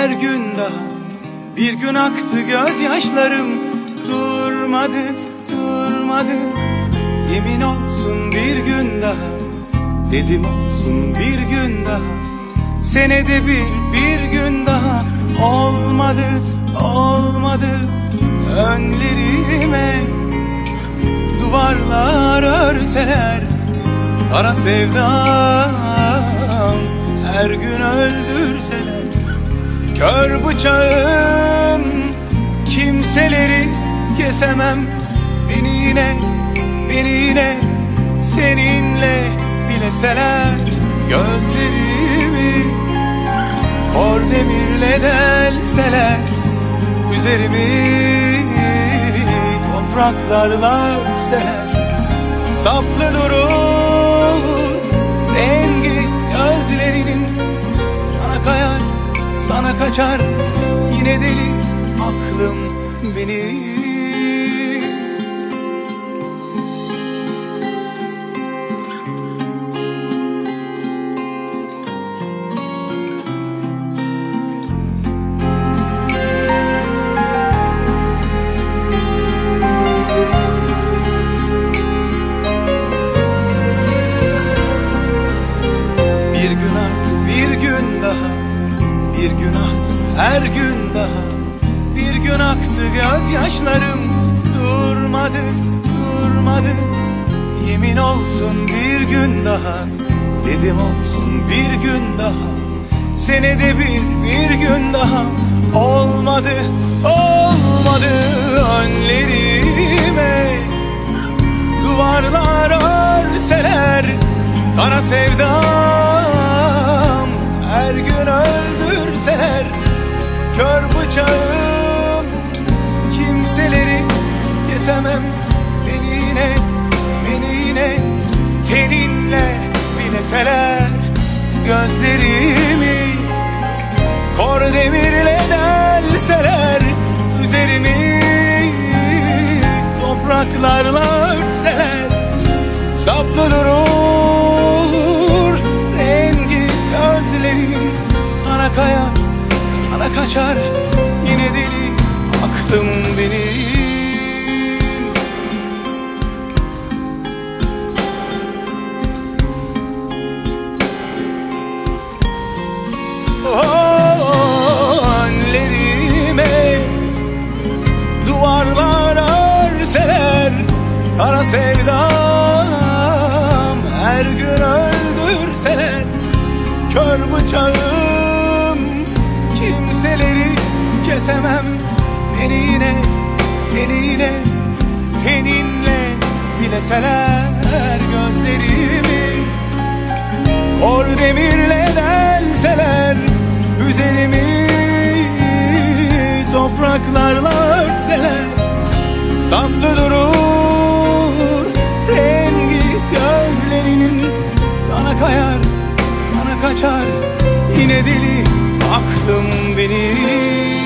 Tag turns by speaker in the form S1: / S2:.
S1: her gün daha. Bir gün aktı gözyaşlarım, durmadı, durmadı. Yemin olsun bir gün daha, dedim olsun bir gün daha. Senede bir gün daha. Olmadı, olmadı. Önlerime duvarlar örseler, kara sevdam her gün öldürseler. Kör bıçağım, kimseleri kesemem. Beni yine seninle bileseler. Gözlerimi kor demirle delseler, üzerimi topraklarla örtseler. Saplı durur rengi gözlerinin, sana kayar, sana kaçar yine deli aklım benim. Bir gün aktı her gün daha. Bir gün aktı gözyaşlarım, durmadı, durmadı. Yemin olsun bir gün daha, dedim olsun bir gün daha. Senede bir gün daha. Olmadı, olmadı. Önlerime duvarlar örseler, kara sevdam her gün öldürseler. Kör bıçağım, kimseleri kesemem. Beni yine teninle bileseler. Gözlerimi kor demirle delseler, üzerimi topraklarla örtseler. Saplı durur rengi gözlerinin, sana kayar, sana kaçar yine deli aklım benim. Önlerime duvarlar örseler, kara sevdam her gün öldürseler. Kör bıçağım, kimseleri kesemem. Beni yine teninle bileseler. Gözlerimi kor demirle delseler, üzerimi topraklarla örtseler. Saplı durur rengi gözlerinin, sana kayar, sana kaçar yine deli aklım benim.